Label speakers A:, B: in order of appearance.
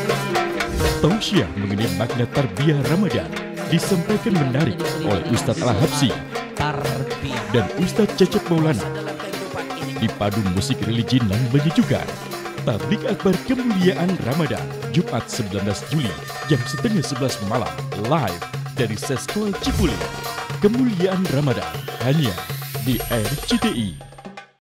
A: Tausiah mengenai makna tarbiyah Ramadan disampaikan menarik oleh Ustadz Al-Habsyi dan Ustadz Cecep Maulana. Dipadu musik religi nan menyejukkan, Tablik Akbar Kemuliaan Ramadan, Jumat 19 Juli jam setengah 11 malam, live dari Seskol Cipuli. Kemuliaan Ramadan hanya di RCTI.